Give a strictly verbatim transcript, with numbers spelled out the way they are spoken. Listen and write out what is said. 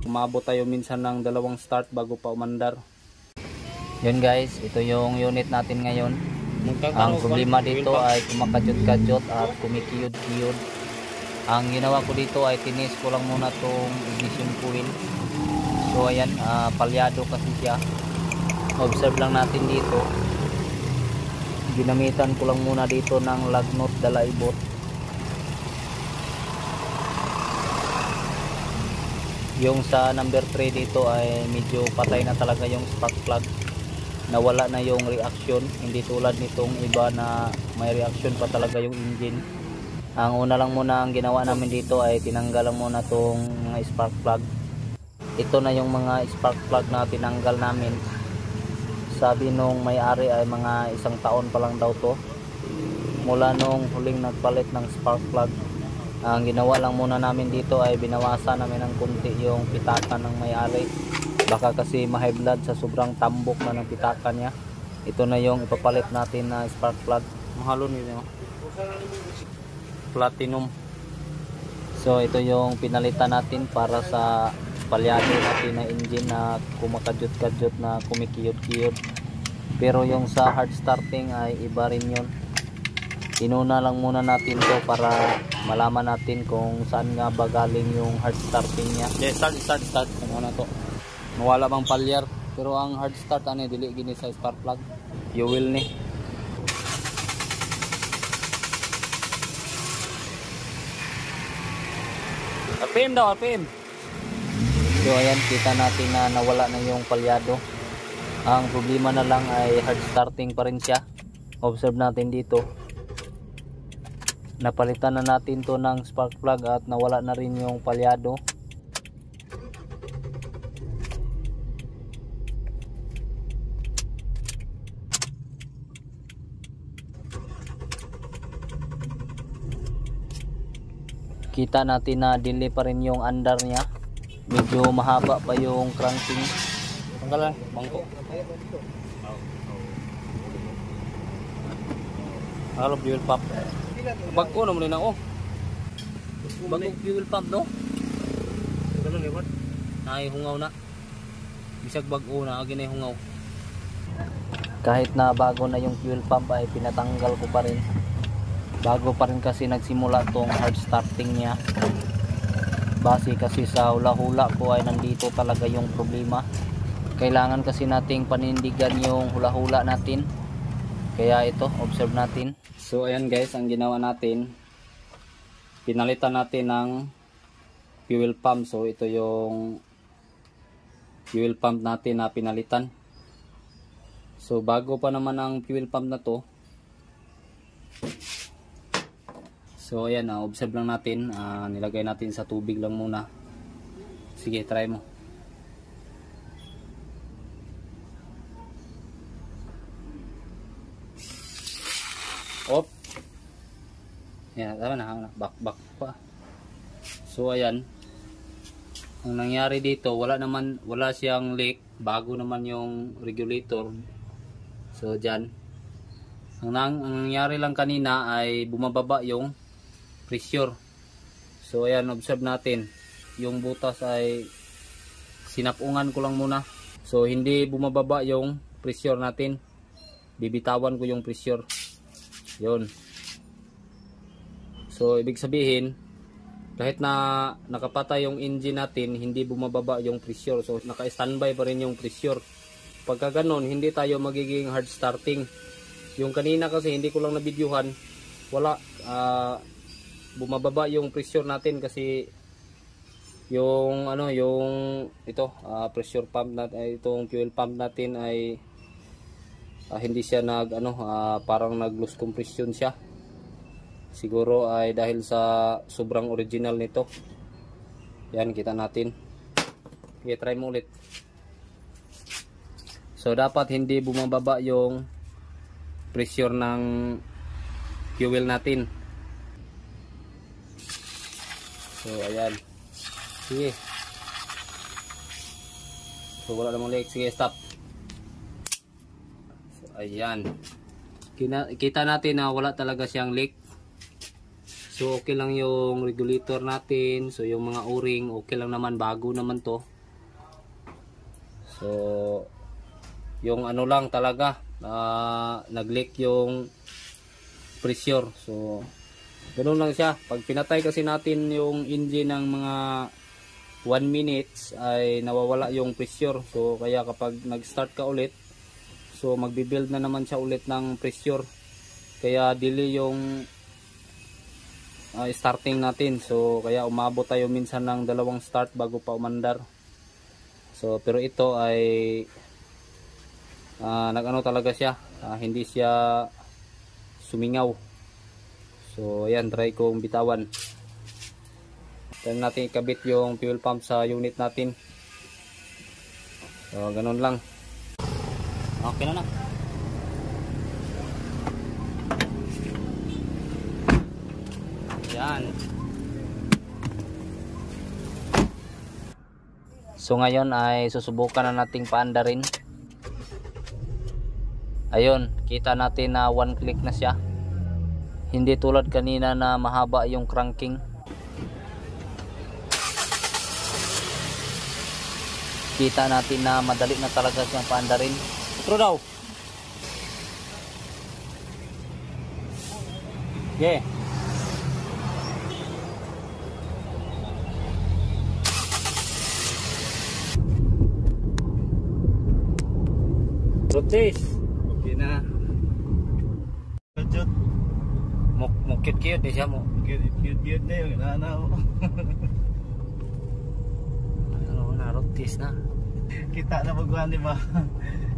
Umabot tayo minsan ng dalawang start bago pa umandar. Yun guys, ito yung unit natin ngayon. Ang problema dito ay kumakadyot-kadyot at kumikiyod-kiyod. Ang ginawa ko dito ay tinis ko lang muna tong ignition coil. So ayan, uh, palyado kasi siya. Observe lang natin dito. Ginamitan ko lang muna dito ng lug nut dalaibot. Yung sa number three dito ay medyo patay na talaga yung spark plug. Nawala na yung reaction, hindi tulad nitong iba na may reaction pa talaga yung engine. Ang una lang muna ang ginawa namin dito ay tinanggal lang muna tong mga spark plug. Ito na yung mga spark plug na tinanggal namin. Sabi nung may-ari ay mga isang taon pa lang daw to mula nung huling nagpalit ng spark plug. Ang ginawa lang muna namin dito ay binawasan namin ng kunti yung pitakan ng may-ari. Baka kasi ma-high blood sa sobrang tambok na ng pitakan niya. Ito na yung ipapalit natin na spark plug. Mahalo nito. Platinum. So ito yung pinalitan natin para sa palyado natin na engine na kumakadyot-kadyot na kumikiyot-kiyot. Pero yung sa hard starting ay iba rin yun. Inuna lang muna natin to para malaman natin kung saan nga ba galing yung hard starting niya. Okay, start, start, start. Ano na to? Mawala bang palyar. Pero ang hard start ano, dili gini sa spark plug. Fuel ni. Apim daw, apim. So ayan, kita natin na nawala na yung palyado. Ang problema na lang ay hard starting pa rin siya. Observe natin dito. Napalitan na natin to ng spark plug at nawala na rin yung palyado. Kita natin na delay pa rin yung andar niya. Medyo mahaba pa yung cranking. Tanggalan, bangko. Halo fuel pump. Bagko na muli na oh. Bagong fuel pump no? Ganun liwat. Ay hungaw na. Bisag bago na agi na hungaw. Kahit na bago na yung fuel pump ay pinatanggal ko pa rin. Bago pa rin kasi nagsimula tong hard starting niya. Base kasi sa hula-hula ko ay nandito talaga yung problema. Kailangan kasi nating panindigan yung hula-hula natin. Kaya ito, observe natin. So ayan guys, ang ginawa natin, pinalitan natin ng fuel pump. So ito yung fuel pump natin na pinalitan. So bago pa naman ang fuel pump na to. So ayan, uh, observe lang natin, uh, nilagay natin sa tubig lang muna. Sige, try mo. Op. Yan, tama na, back back pa. So ayan. Ang nangyari dito, wala naman wala siyang leak, bago naman yung regulator. So diyan. Ang, nang, ang nangyari lang kanina ay bumababa yung pressure. So ayan, observe natin. Yung butas ay sinapungan ko lang muna. So hindi bumababa yung pressure natin. Bibitawan ko yung pressure. Yun. So ibig sabihin, kahit na nakapatay yung engine natin, hindi bumababa yung pressure. So naka-standby pa rin yung pressure. Pagka ganon, hindi tayo magiging hard starting. Yung kanina kasi hindi ko lang nabidyuhan, wala, uh, bumababa yung pressure natin kasi yung ano, yung ito, uh, pressure pump natin, itong fuel pump natin ay uh, hindi siya nag ano, uh, parang nag loose compression siya. Siguro ay dahil sa sobrang original nito. Yan, kita natin. Okay, try mo ulit. So dapat hindi bumababa yung pressure ng fuel natin. So ayan. Sige. So wala namang leak. Sige, stop. So ayan. Kina kita natin na wala talaga siyang leak. So okay lang yung regulator natin. So yung mga o-ring okay lang naman, bago naman to. So yung ano lang talaga, uh, nag-leak yung pressure. So ganoon lang siya. Pag pinatay kasi natin yung engine ng mga one minutes ay nawawala yung pressure. So kaya kapag nag-start ka ulit, so magbi-build na naman siya ulit ng pressure. Kaya delay yung uh, starting natin. So kaya umabot tayo minsan ng dalawang start bago pa umandar. So pero ito ay uh, nag-ano talaga siya, uh, hindi siya sumingaw. So ayan, try kong bitawan. Then natin ikabit yung fuel pump sa unit natin. So ganun lang. Okay na na. Yan. So ngayon ay susubukan na nating paandarin. Ayun, kita natin na one click na siya. Hindi tulad kanina na mahaba yung cranking. Kita natin na madali na talaga siyang paandarin. True daw. Yeah. Rotis. Okay na. Kajut. Muk mukit-kit di siya mo. Cute-cute na yung inanaw. Ano na, rotis na. Kita na magwan, di ba?